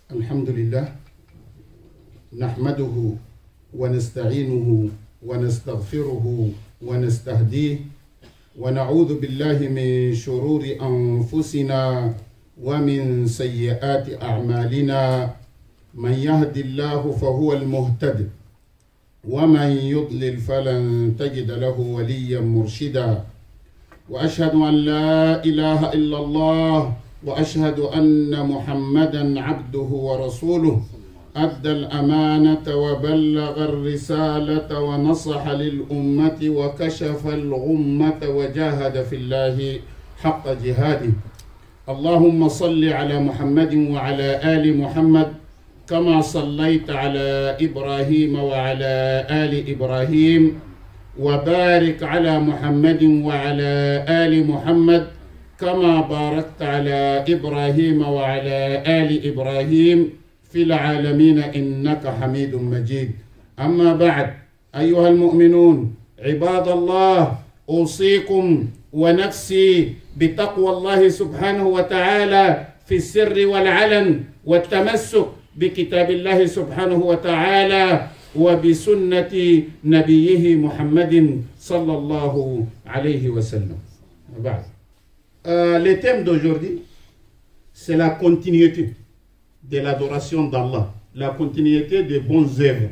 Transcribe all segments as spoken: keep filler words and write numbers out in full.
الحمد لله نحمده ونستعينه ونستغفره ونستهديه ونعوذ بالله من شرور أنفسنا ومن سيئات أعمالنا من يهد الله فهو المهتد ومن يضلل فلن تجد له وليا مرشدا وأشهد أن لا إله إلا الله وأشهد أن محمدا عبده ورسوله أدى الأمانة وبلغ الرسالة ونصح للأمة وكشف الغمة وجاهد في الله حق جهاده. اللهم صل على محمد وعلى آل محمد كما صليت على إبراهيم وعلى آل إبراهيم وبارك على محمد وعلى آل محمد كما باركت على إبراهيم وعلى آل إبراهيم في العالمين إنك حميد مجيد. أما بعد أيها المؤمنون عباد الله، أوصيكم ونفسي بتقوى الله سبحانه وتعالى في السر والعلن والتمسك بكتاب الله سبحانه وتعالى وبسنة نبيه محمد صلى الله عليه وسلم. وبعد Euh, le thème d'aujourd'hui, c'est la continuité de l'adoration d'Allah, la continuité des bonnes œuvres.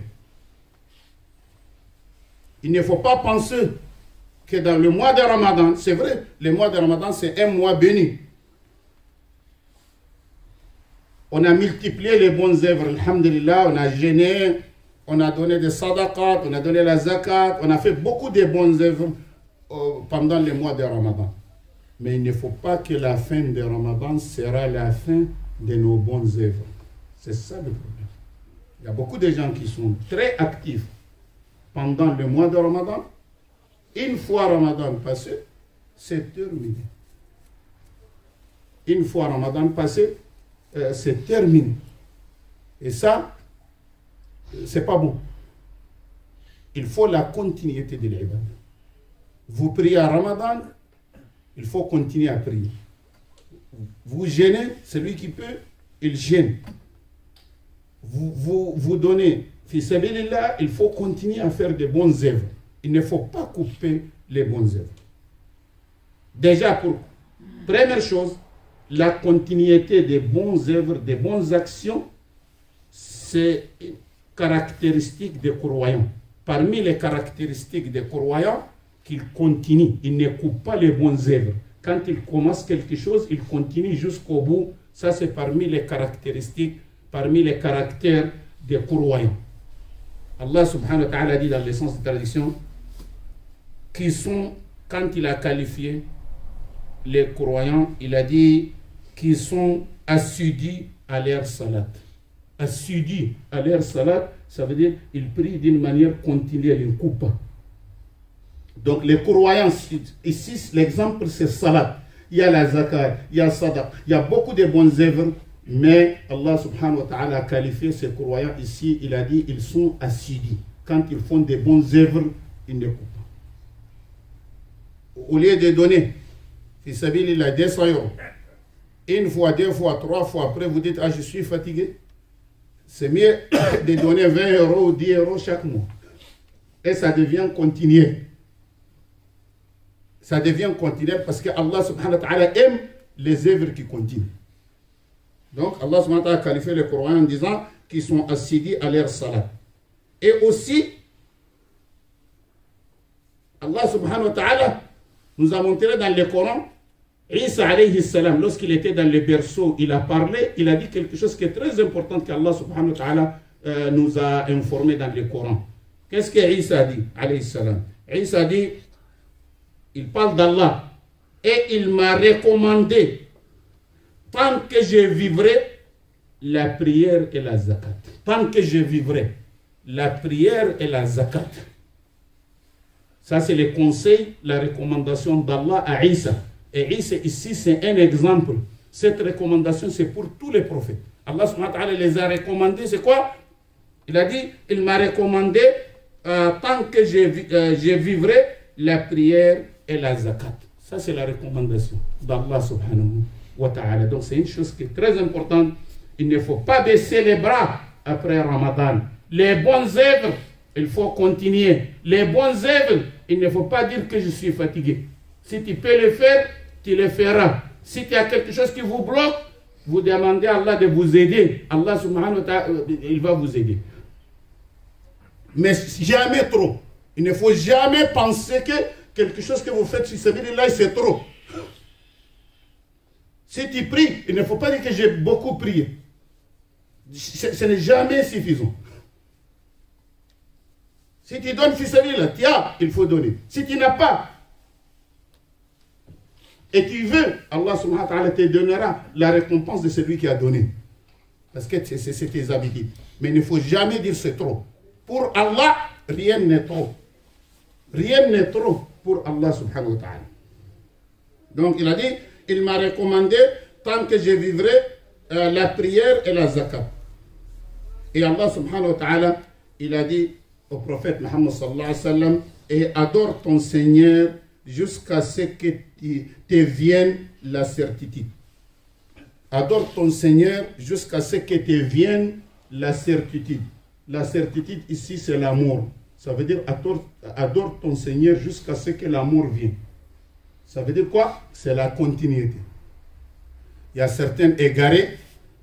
Il ne faut pas penser que dans le mois de Ramadan, c'est vrai, le mois de Ramadan, c'est un mois béni. On a multiplié les bonnes œuvres, alhamdulillah, on a jeûné, on a donné des sadaqat, on a donné la zakat, on a fait beaucoup de bonnes œuvres euh, pendant le mois de Ramadan. Mais il ne faut pas que la fin de Ramadan sera la fin de nos bonnes œuvres. C'est ça le problème. Il y a beaucoup de gens qui sont très actifs pendant le mois de Ramadan. Une fois Ramadan passé, c'est terminé. Une fois Ramadan passé, euh, c'est terminé. Et ça, c'est pas bon. Il faut la continuité de l'ibadah. Vous priez à Ramadan, il faut continuer à prier. Vous gênez, celui qui peut, il gêne. Vous vous, vous donnez, fi sabilillah, il faut continuer à faire de bonnes œuvres. Il ne faut pas couper les bonnes œuvres. Déjà, pour première chose, la continuité des bonnes œuvres, des bonnes actions, c'est une caractéristique des croyants. Parmi les caractéristiques des croyants, qu'il continue, il ne coupe pas les bonnes œuvres. Quand il commence quelque chose, il continue jusqu'au bout. Ça, c'est parmi les caractéristiques, parmi les caractères des croyants. Allah subhanahu wa ta'ala dit dans l'essence de tradition qui sont, quand il a qualifié les croyants, il a dit qu'ils sont assidus à leur salat. Assidus à leur salat, ça veut dire qu'ils prient d'une manière continuelle, ils ne coupent pas. Donc les croyants, ici l'exemple c'est salat, il y a la zakat, il y a sadaq, il y a beaucoup de bonnes œuvres, mais Allah subhanahu wa ta'ala a qualifié ces croyants ici, il a dit ils sont assidus. Quand ils font des bonnes œuvres, ils ne coupent pas. Au lieu de donner, il s'habille la deux cents euros, une fois, deux fois, trois fois, après vous dites ah je suis fatigué, c'est mieux de donner vingt euros ou dix euros chaque mois. Et ça devient continuel. Ça devient continuel parce que Allah subhanahu wa ta'ala aime les œuvres qui continuent. Donc Allah subhanahu wa ta'ala a qualifié les croyants en disant qu'ils sont assidus à leur salat. Et aussi, Allah subhanahu wa ta'ala nous a montré dans le Coran, Isa alayhi salam, lorsqu'il était dans le berceau, il a parlé, il a dit quelque chose qui est très important qu'Allah subhanahu wa ta'ala euh, nous a informé dans le Coran. Qu'est-ce que Isa a dit alayhi salam? Isa a dit, il parle d'Allah et il m'a recommandé, tant que je vivrai, la prière et la zakat. Tant que je vivrai, la prière et la zakat. Ça, c'est le conseil, la recommandation d'Allah à Isa. Et Isa, ici, c'est un exemple. Cette recommandation, c'est pour tous les prophètes. Allah subhanahu wa ta'ala les a recommandés. C'est quoi? Il a dit, il m'a recommandé, euh, tant que je, euh, je vivrai, la prière et la zakat. Ça, c'est la recommandation d'Allah subhanahu wa ta'ala. Donc, c'est une chose qui est très importante Il ne faut pas baisser les bras après Ramadan. Les bonnes œuvres, il faut continuer. Les bonnes œuvres, il ne faut pas dire que je suis fatigué. Si tu peux le faire, tu le feras. Si tu as quelque chose qui vous bloque, vous demandez à Allah de vous aider. Allah subhanahu wa ta'ala, il va vous aider. Mais jamais trop. Il ne faut jamais penser que quelque chose que vous faites sur sabilillah, c'est trop. Si tu pries, il ne faut pas dire que j'ai beaucoup prié. Ce, ce n'est jamais suffisant. Si tu donnes fi sabilillah, tu as, il faut donner. Si tu n'as pas, et tu veux, Allah subhanahu wa ta'ala te donnera la récompense de celui qui a donné. Parce que c'est tes habitudes. Mais il ne faut jamais dire c'est trop. Pour Allah, rien n'est trop. Rien n'est trop pour Allah subhanahu wa ta'ala. Donc il a dit, il m'a recommandé, tant que je vivrai, euh, la prière et la zakat. Et Allah subhanahu wa ta'ala, il a dit au prophète Muhammad sallallahu alayhi wa sallam, et adore ton Seigneur jusqu'à ce que te vienne la certitude. Adore ton Seigneur jusqu'à ce que te vienne la certitude. La certitude ici, c'est l'amour. Ça veut dire adore, adore ton Seigneur jusqu'à ce que l'amour vienne. Ça veut dire quoi? C'est la continuité. Il y a certains égarés,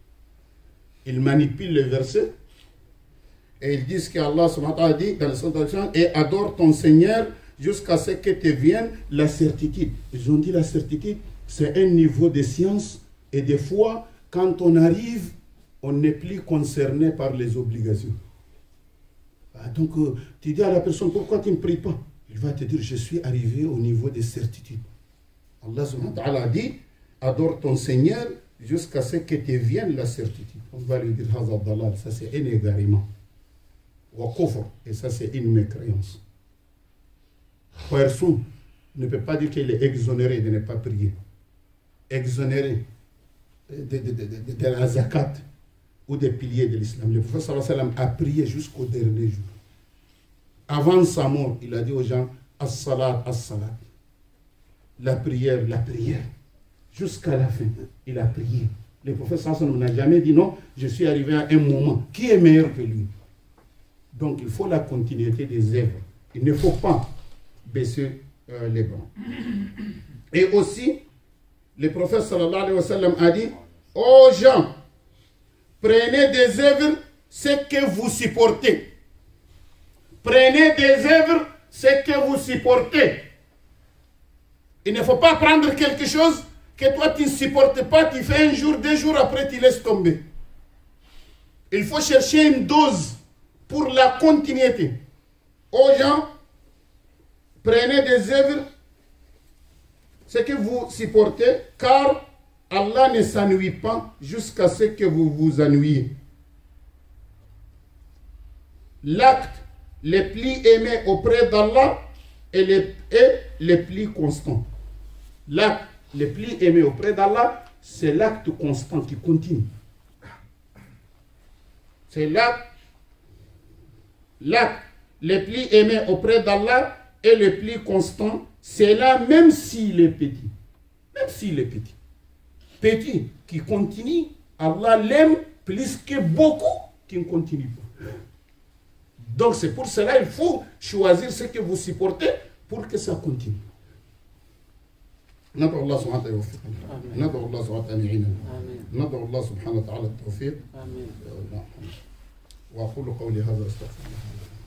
ils manipulent le verset et ils disent qu'Allah subhanahu wa ta'ala dit dans le son traduction, et adore ton Seigneur jusqu'à ce que te vienne la certitude. Ils ont dit la certitude, c'est un niveau de science et de foi. Quand on arrive, on n'est plus concerné par les obligations. Ah, donc, euh, tu dis à la personne, pourquoi tu ne pries pas? Il va te dire, je suis arrivé au niveau de certitude. Allah subhanahu wa ta'ala dit, adore ton Seigneur jusqu'à ce que te vienne la certitude. On va lui dire, ça c'est un égarement. Et ça c'est une mécréance. Personne ne peut pas dire qu'il est exonéré de ne pas prier. Exonéré de, de, de, de, de la zakat ou des piliers de l'islam. Le prophète sallallahu alayhi wa sallam a prié jusqu'au dernier jour. Avant sa mort, il a dit aux gens, as-salat, as-salat. La prière, la prière. Jusqu'à la fin, il a prié. Le prophète sallallahu alayhi wa sallam n'a jamais dit non, je suis arrivé à un moment. Qui est meilleur que lui? Donc il faut la continuité des œuvres. Il ne faut pas baisser euh, les bras. Et aussi, le prophète sallallahu alayhi wa sallam a dit, ô gens, prenez des œuvres ce que vous supportez. Prenez des œuvres ce que vous supportez. Il ne faut pas prendre quelque chose que toi tu ne supportes pas, tu fais un jour, deux jours, après tu laisses tomber. Il faut chercher une dose pour la continuité. Aux gens, prenez des œuvres ce que vous supportez, car Allah ne s'ennuie pas jusqu'à ce que vous vous ennuyez. L'acte le plus aimé auprès d'Allah est le, est le plus constant. L'acte le plus aimé auprès d'Allah, c'est l'acte constant qui continue. C'est l'acte L'acte le plus aimé auprès d'Allah et le plus constant, c'est là même s'il est petit. Même s'il est petit. Petit qui continue, Allah l'aime plus que beaucoup qui ne continuent pas. Donc c'est pour cela qu'il faut choisir ce que vous supportez pour que ça continue. ندعو الله سبحانه وتعالى يوفقنا. ندعو الله سبحانه وتعالى يعيننا. ندعو الله سبحانه وتعالى التوفيق. وأقول قولي هذا أستغفر الله.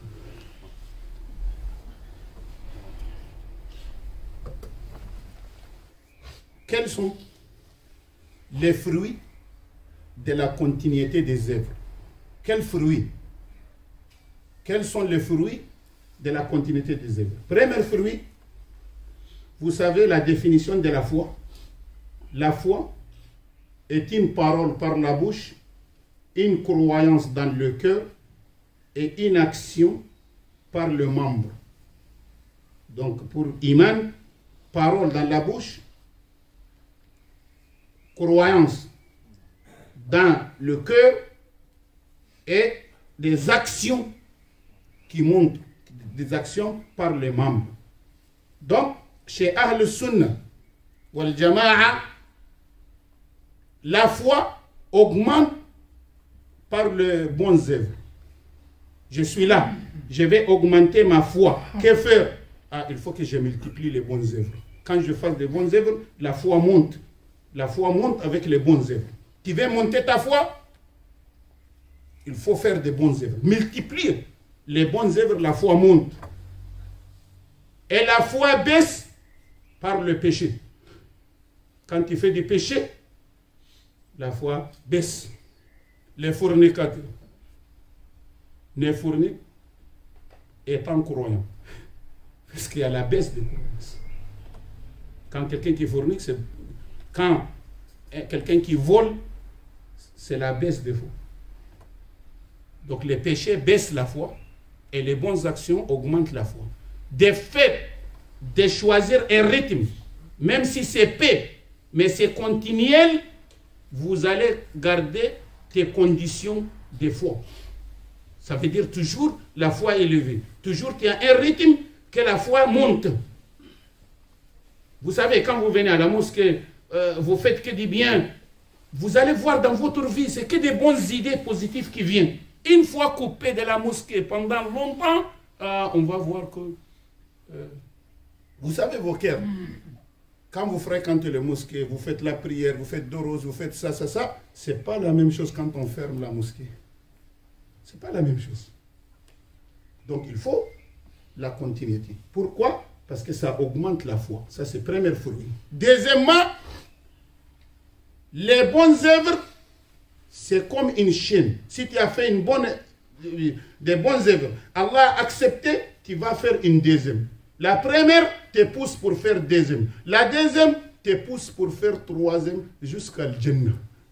Quels sont les fruits de la continuité des œuvres? Quels fruits? Quels sont les fruits de la continuité des œuvres? Premier fruit, vous savez la définition de la foi. La foi est une parole par la bouche, une croyance dans le cœur et une action par le membre. Donc pour Iman, parole dans la bouche, croyance dans le cœur et des actions qui montrent, des actions par les membres. Donc, chez Ahl Sunnah wal Jama'a, la foi augmente par les bons œuvres. Je suis là, je vais augmenter ma foi. Que faire? Ah, il faut que je multiplie les bonnes œuvres. Quand je fasse des bonnes œuvres, la foi monte. La foi monte avec les bonnes œuvres. Tu veux monter ta foi? Il faut faire des bonnes œuvres. Multiplier les bonnes œuvres, la foi monte. Et la foi baisse par le péché. Quand tu fais du péché, la foi baisse. Les fornicateurs ne forniquent étant croyants. Parce qu'il y a la baisse de croyance. Quand quelqu'un qui fornique, c'est... Quand quelqu'un qui vole, c'est la baisse de foi. Donc les péchés baissent la foi et les bonnes actions augmentent la foi. De fait de choisir un rythme, même si c'est paix, mais c'est continuel, vous allez garder tes conditions de foi. Ça veut dire toujours la foi élevée. Toujours qu'il y a un rythme que la foi monte. Vous savez, quand vous venez à la mosquée, euh, vous faites que du bien. Vous allez voir dans votre vie, c'est que des bonnes idées positives qui viennent. Une fois coupé de la mosquée pendant longtemps, euh, on va voir que... Euh, vous savez vos cœurs. Quand vous fréquentez les mosquées, vous faites la prière, vous faites doros, vous faites ça, ça, ça, c'est pas la même chose quand on ferme la mosquée. C'est pas la même chose. Donc il faut la continuité. Pourquoi? Parce que ça augmente la foi. Ça, c'est première fruit. Deuxièmement, les bonnes œuvres, c'est comme une chaîne. Si tu as fait une bonne, des bonnes œuvres, Allah a accepté, tu vas faire une deuxième. La première te pousse pour faire deuxième. La deuxième te pousse pour faire troisième jusqu'à le Jannah.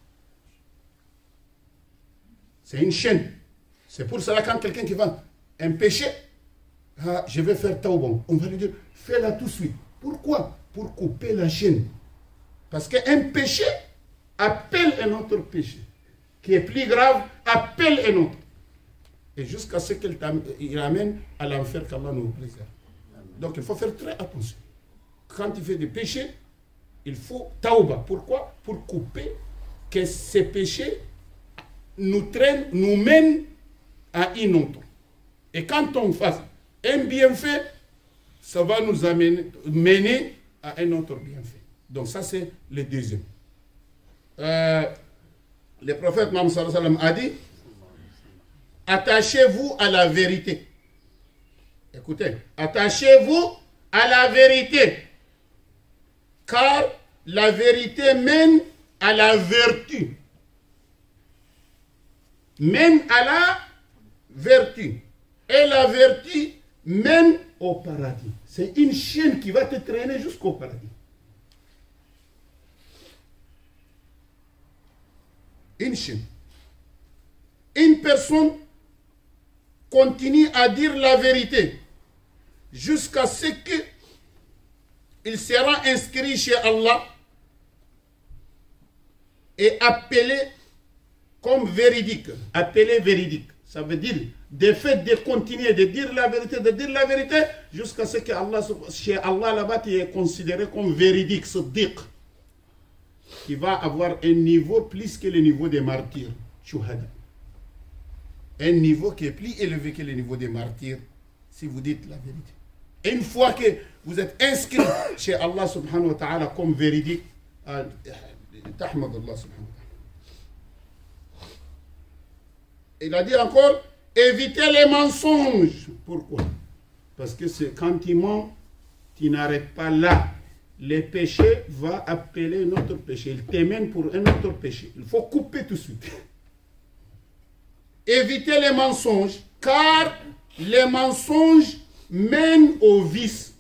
C'est une chaîne. C'est pour cela quand quelqu'un qui va un péché, ah, je vais faire tawbah. On va lui dire, fais-la tout de suite. Pourquoi? Pour couper la chaîne. Parce qu'un péché appelle un autre péché. Qui est plus grave, appelle un autre. Et jusqu'à ce qu'il ramène à l'enfer qu'Allah nous préserve. Donc il faut faire très attention. Quand il fait des péchés, il faut tawbah. Pourquoi? Pour couper que ces péchés nous traînent, nous mènent à une autre. Et quand on fasse un bienfait, ça va nous amener, mener à un autre bienfait. Donc ça c'est le deuxième. Euh, le prophète Mohammed sallallahu alayhi wa sallam a dit, attachez-vous à la vérité. Écoutez, attachez-vous à la vérité, car la vérité mène à la vertu. Mène à la vertu. Et la vertu mène au paradis. C'est une chaîne qui va te traîner jusqu'au paradis. Une chaîne. Une personne continue à dire la vérité jusqu'à ce qu'il sera inscrit chez Allah et appelé comme véridique. Appelé véridique. Ça veut dire, de fait de continuer de dire la vérité, de dire la vérité, jusqu'à ce que Allah, chez Allah là-bas, tu es considéré comme véridique, siddiq, qui va avoir un niveau plus que le niveau des martyrs, shuhada. Un niveau qui est plus élevé que le niveau des martyrs, si vous dites la vérité. Et une fois que vous êtes inscrit chez Allah subhanahu wa ta'ala comme véridique, tahmad Allah subhanahu wa ta'ala. Il a dit encore, évitez les mensonges. Pourquoi? Parce que c'est quand tu mens, tu n'arrêtes pas là. Le péché va appeler un autre péché. Il t'amène pour un autre péché. Il faut couper tout de suite. Évitez les mensonges, car les mensonges mènent au vice.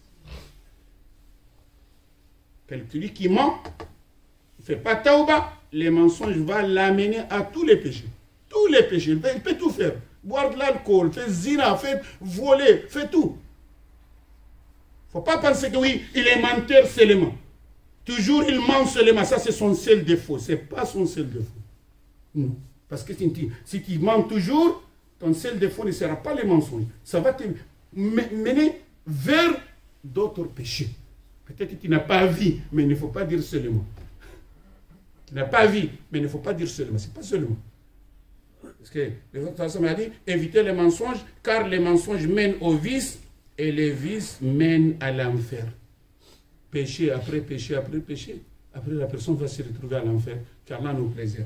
Quelqu'un qui ment, ne fait pas tauba, les mensonges vont l'amener à tous les péchés. Tous les péchés, il peut, il peut tout faire. Boire de l'alcool, faire zina, faire voler, faire tout. Il ne faut pas penser que oui, il est menteur seulement. Toujours il ment seulement. Ça, c'est son seul défaut. Ce n'est pas son seul défaut. Non. Parce que si tu, si tu mens toujours, ton seul défaut ne sera pas les mensonges. Ça va te mener vers d'autres péchés. Peut-être que tu n'as pas vu, mais il ne faut pas dire seulement. Tu n'as pas vu, mais il ne faut pas dire seulement. Ce n'est pas seulement. Parce que le prophète m'a dit, évitez les mensonges, car les mensonges mènent au vice, et les vices mènent à l'enfer. Péché après péché après péché. Après, la personne va se retrouver à l'enfer, qu'Allah nous préserve.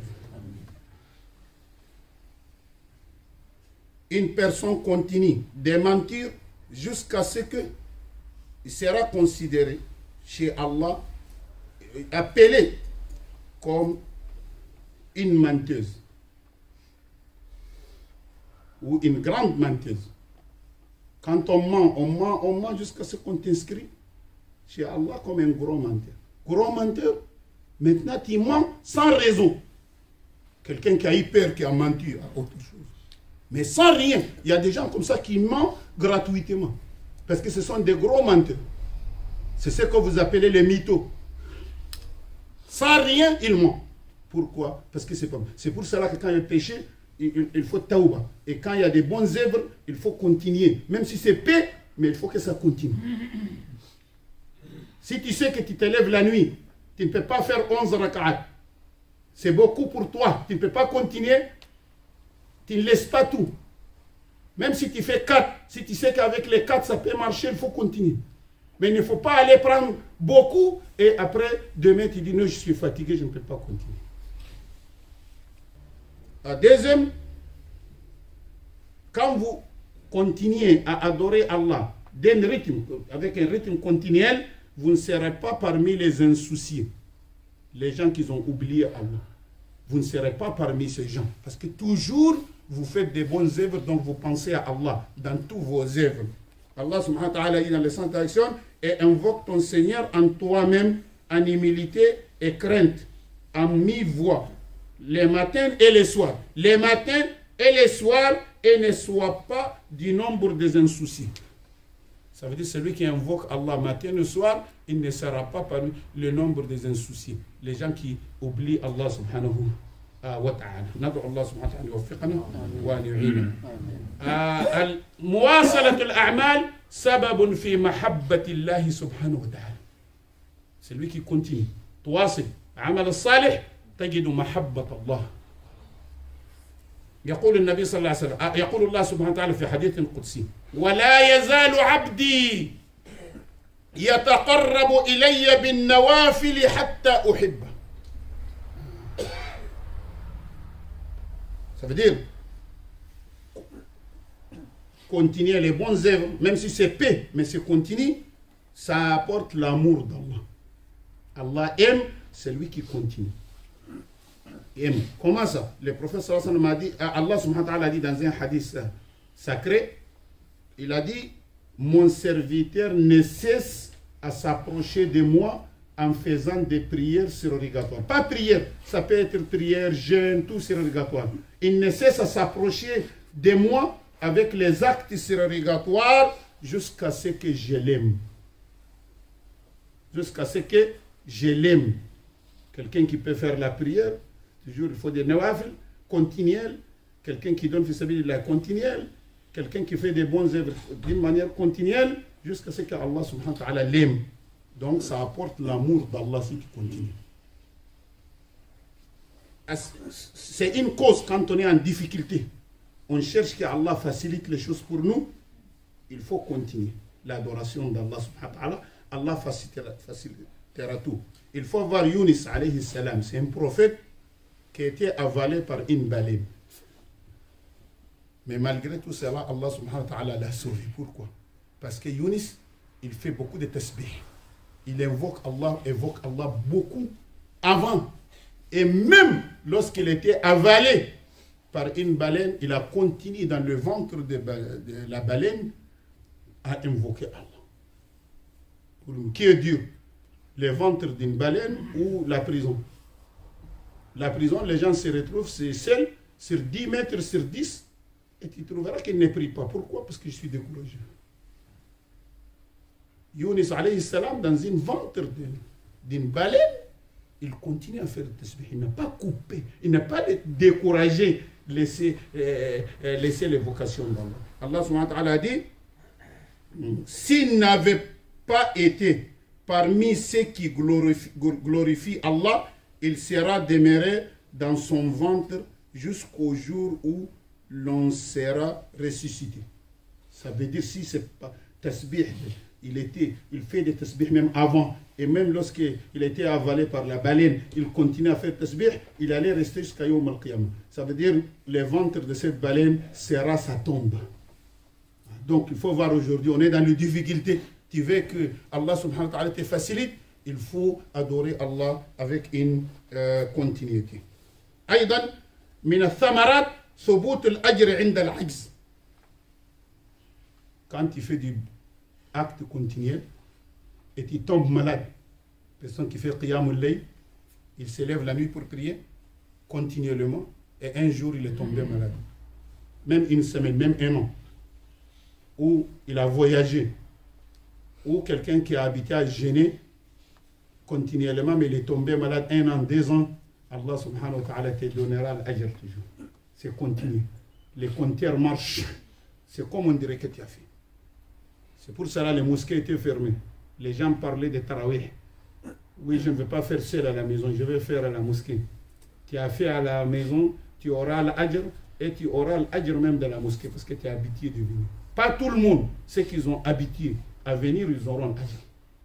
Une personne continue de mentir jusqu'à ce que il sera considéré chez Allah, appelé comme une menteuse ou une grande menteuse. Quand on ment, on ment, on ment jusqu'à ce qu'on t'inscrit chez Allah comme un gros menteur. Gros menteur, maintenant tu mens sans raison. Quelqu'un qui a eu peur, qui a menti à autre chose. Mais sans rien. Il y a des gens comme ça qui mentent gratuitement. Parce que ce sont des gros menteurs. C'est ce que vous appelez les mythos. Sans rien, ils mentent. Pourquoi? Parce que c'est pas bon. C'est pour cela que quand il y a péché, il, il faut taouba. Et quand il y a des bonnes œuvres, il faut continuer. Même si c'est paix, mais il faut que ça continue. Si tu sais que tu te lèves la nuit, tu ne peux pas faire onze rak'at. C'est beaucoup pour toi. Tu ne peux pas continuer. Tu ne laisses pas tout. Même si tu fais quatre, si tu sais qu'avec les quatre, ça peut marcher, il faut continuer. Mais il ne faut pas aller prendre beaucoup et après, demain, tu dis non, je suis fatigué, je ne peux pas continuer. La deuxième, quand vous continuez à adorer Allah d'un rythme, avec un rythme continuel, vous ne serez pas parmi les insouciés, les gens qui ont oublié Allah. Vous ne serez pas parmi ces gens. Parce que toujours, vous faites des bonnes œuvres, donc vous pensez à Allah dans toutes vos œuvres. Allah subhanahu wa ta'ala dit dans les saintes actions, et invoque ton Seigneur en toi-même, en humilité et crainte, en mi-voix, les matins et les soirs. Les matins et les soirs, et ne sois pas du nombre des insouciés. Ça veut dire celui qui invoque Allah matin et soir, il ne sera pas parmi le nombre des insouciés. Les gens qui oublient Allah subhanahu wa ta'ala. Nad'u Allah subhanahu wa ta'ala yuwaffiqana wa yu'ina. Muwasalat al-a'mal sababun fi mahabbati Allah subhanahu wa ta'ala. Celui qui continue. Tuwasil. Amal al-salih, tajidu mahabbat Allah. يقول النبي صلى الله عليه وسلم يقول الله سبحانه وتعالى في حديث قدسي ولا يزال عبدي يتقرب إلي بالنوافل حتى أحبه. Ça veut dire continuer les bonnes œuvres, même si c'est paix, mais c'est continue, ça apporte l'amour d'Allah. Allah aime celui qui continue. Aime. Comment ça? Le prophète sallallahu alayhi wa sallam a dit, Allah subhanahu wa ta'ala a dit dans un hadith sacré, il a dit, mon serviteur ne cesse à s'approcher de moi en faisant des prières surrogatoires. Pas prière, ça peut être prière, jeûne, tout surrogatoire. Il ne cesse à s'approcher de moi avec les actes surrogatoires jusqu'à ce que je l'aime. Jusqu'à ce que je l'aime. Quelqu'un qui peut faire la prière, toujours il faut des nawafil, continuels. Quelqu'un qui donne la continuelle. Quelqu'un qui fait des bonnes œuvres d'une manière continuelle jusqu'à ce qu'Allah subhanahu wa ta'ala l'aime. Donc ça apporte l'amour d'Allah si tu continues. C'est une cause quand on est en difficulté. On cherche qu'Allah facilite les choses pour nous. Il faut continuer l'adoration d'Allah subhanahu wa ta'ala. Allah facilitera, facilitera tout. Il faut voir Yunus alayhi salam. C'est un prophète qui a été avalé par une baleine. Mais malgré tout cela, Allah subhanahu wa ta'ala l'a sauvé. Pourquoi? Parce que Yunus, il fait beaucoup de tasbih. Il invoque Allah, évoque Allah beaucoup avant. Et même lorsqu'il était avalé par une baleine, il a continué dans le ventre de, de la baleine à invoquer Allah. Qui est Dieu? Le ventre d'une baleine ou la prison? La prison, les gens se retrouvent, c'est celle sur dix mètres sur dix, et tu trouveras qu'ils ne prient pas. Pourquoi? Parce que je suis découragé. Yunus alayhi salam, dans une ventre d'une baleine, il continue à faire le tasbih. Il n'a pas coupé, il n'a pas découragé, laissé, euh, laissé l'évocation d'Allah. Allah subhanahu wa ta'ala a dit, s'il n'avait pas été parmi ceux qui glorifient, glorifient Allah, il sera demeuré dans son ventre jusqu'au jour où l'on sera ressuscité. Ça veut dire si c'est pas tasbih, il, était, il fait des tasbih même avant, et même lorsqu'il a été avalé par la baleine, il continue à faire tasbih, il allait rester jusqu'à Yawm al-Qiyamah. Ça veut dire le ventre de cette baleine sera sa tombe. Donc il faut voir aujourd'hui, on est dans les difficultés. Tu veux que Allah subhanahu wa ta'ala te facilite, il faut adorer Allah avec une euh, continuité. أيضا من الثمرات ثبوت الأجر عند العجز. Quand tu fais du acte continuel et tu tombes malade, personne qui fait qiyam al-layl, il se lève la nuit pour prier continuellement et un jour il est tombé malade. Même une semaine, même un an. Ou il a voyagé, ou quelqu'un qui a habité à Gêner continuellement, mais il est tombé malade un an, deux ans, Allah subhanahu wa ta'ala te donnera l'ajr toujours. C'est continu. Les compteurs marchent. C'est comme on dirait que tu as fait. C'est pour cela que les mosquées étaient fermées. Les gens parlaient de tarawih. Oui, je ne vais pas faire seul à la maison, je vais faire à la mosquée. Tu as fait à la maison, tu auras l'ajr et tu auras l'ajr même de la mosquée parce que tu es habitué de venir. Pas tout le monde, ceux qui ont habitué à venir, ils auront l'ajr.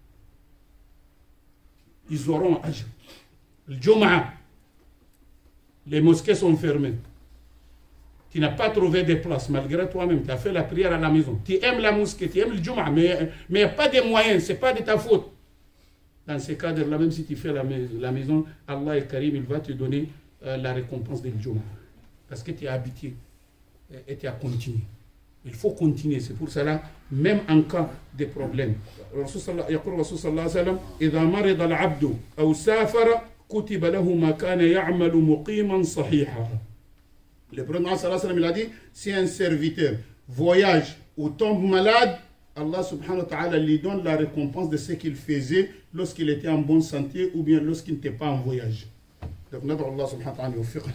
Ils auront l'ajr. Le Jum'a, les mosquées sont fermées. Tu n'as pas trouvé de place malgré toi-même. Tu as fait la prière à la maison. Tu aimes la mosquée, tu aimes le Jum'a, mais il n'y a pas de moyens, ce n'est pas de ta faute. Dans ces cadres-là, même si tu fais la, la maison, Allah est Karim, il va te donner euh, la récompense du Jum'a. Parce que tu es habitué et tu as continué. Il faut continuer. C'est pour cela, même en cas de problème. يقول الرسول صلى الله عليه وسلم إذا مرض العبد أو سافر كتب له ما كان يعمل مقيما صحيحا. Le prophète sallallahu alayhi wa sallam, il a dit, si un serviteur voyage ou tombe malade, Allah subhanahu wa ta'ala lui donne la récompense de ce qu'il faisait lorsqu'il était en bonne santé ou bien lorsqu'il n'était pas en voyage. Donc, ندعو الله سبحانه وتعالى يوفقنا.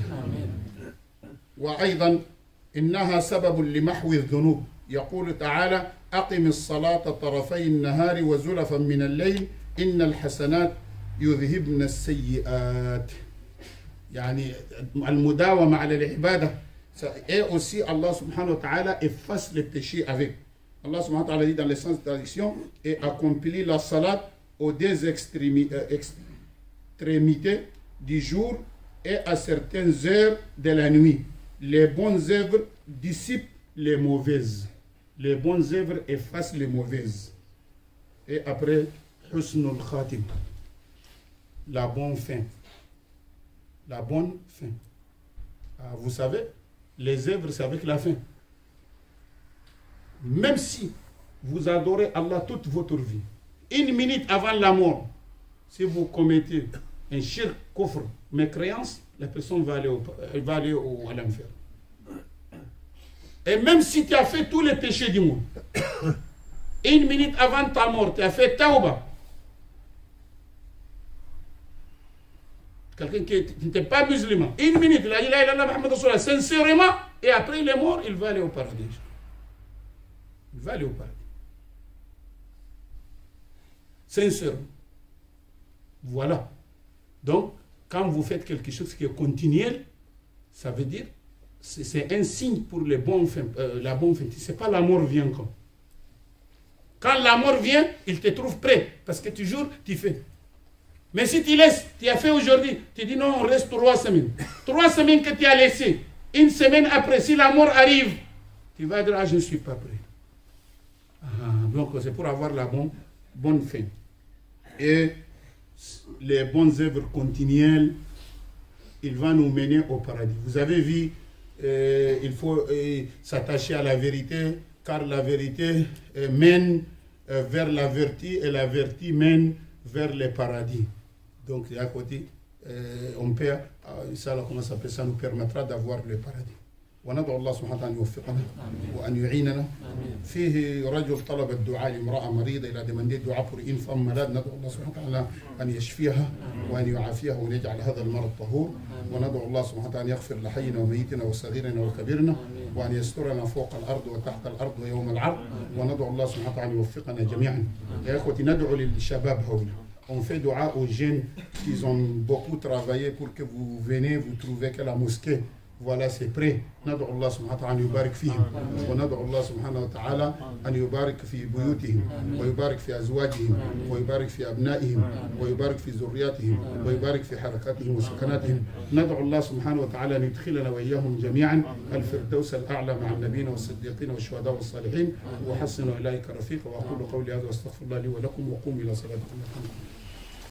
وأيضا إنها سبب لمحو الذنوب. يقول تعالى أقم الصلاة طرفي النهار وزلفا من الليل إن الحسنات يذهبن السيئات. يعني المداومة على العبادة. Et aussi Allah subhanahu wa ta'ala efface les péchés avec. Allah subhanahu wa ta'ala dit dans les sens de tradition et accomplit la salat aux deux extrémités du jour et à certaines heures de la nuit. Les bonnes œuvres dissipent les mauvaises. Les bonnes œuvres effacent les mauvaises. Et après, husnul khatim, la bonne fin. La bonne fin. Ah, vous savez, les œuvres, c'est avec la fin. Même si vous adorez Allah toute votre vie, une minute avant la mort, si vous commettez un shirk, kufr, mécréance, la personne va aller, au, va aller au, à l'enfer. Et même si tu as fait tous les péchés du monde, une minute avant ta mort, tu as fait tauba. Quelqu'un qui n'était pas musulman, une minute, il a dit la ilaha illallah Muhammad Rasulullah, sincèrement, et après il est mort, il va aller au paradis. Il va aller au paradis. Sincèrement. Voilà. Donc, quand vous faites quelque chose qui est continuel, ça veut dire, c'est un signe pour les bons fins, euh, la bonne fin. Ce n'est pas la mort vient quand. Quand la mort vient, il te trouve prêt. Parce que toujours, tu fais. Mais si tu laisses, tu as fait aujourd'hui, tu dis non, on reste trois semaines. Trois semaines que tu as laissé. Une semaine après, si la mort arrive, tu vas dire, ah, je ne suis pas prêt. Ah, donc, c'est pour avoir la bonne, bonne fin. Et les bonnes œuvres continuelles, il va nous mener au paradis. Vous avez vu, euh, il faut euh, s'attacher à la vérité, car la vérité euh, mène euh, vers la vertu et la vertu mène vers le paradis. Donc, à côté, euh, on peut, euh, ça, là, comment ça s'appelle, ça nous permettra d'avoir le paradis. وندعو الله سبحانه وتعالى أن يوفقنا وأن يعيننا. فيه رجل طلب الدعاء لامرأة مريضة إلى دمندي الدعاء pour une femme malade. ندعو الله سبحانه وتعالى أن يشفيها وأن يعافيها وأن يجعل هذا المرض طهور. وندعو الله سبحانه وتعالى أن يغفر لحينا وميتنا وصغيرنا وكبيرنا وأن يسترنا فوق الأرض وتحت الأرض ويوم العرض. وندعو الله سبحانه وتعالى أن يوفقنا جميعا. يا إخوتي ندعو للشباب هؤلاء. On fait dua aux jeunes qui ont beaucoup travaillé pour que vous venez, vous trouvez que la mosquée Voilà, c'est prêt. ندعو الله سبحانه وتعالى أن يبارك فيهم وندعو الله سبحانه وتعالى أن يبارك في بيوتهم ويبارك في أزواجهم ويبارك في أبنائهم ويبارك في ذرياتهم ويبارك في حركاتهم وسكناتهم. ندعو الله سبحانه وتعالى أن يدخلنا وإياهم جميعا الفردوس الأعلى مع النبيين والصديقين والشهداء والصالحين وحسن إليك رفيق. وأقول قولي هذا واستغفر الله لي ولكم وقوموا إلى صلاتكم.